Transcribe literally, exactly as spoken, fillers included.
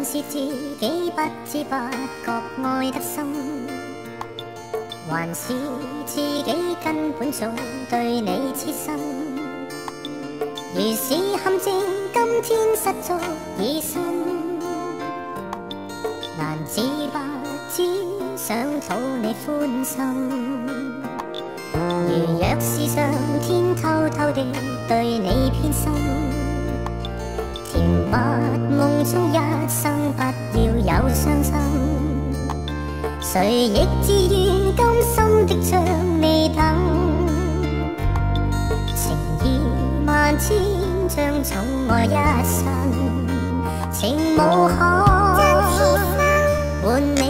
是自己不知不覺愛得深，還是自己根本早對你痴心？如是陷阱，今天失足已深，難自白只想討你歡心。如若是上天偷偷地對你偏心，甜蜜夢中一生不要有傷心，誰亦自願甘心的將你等，情意萬千將寵愛一生，情無可換你。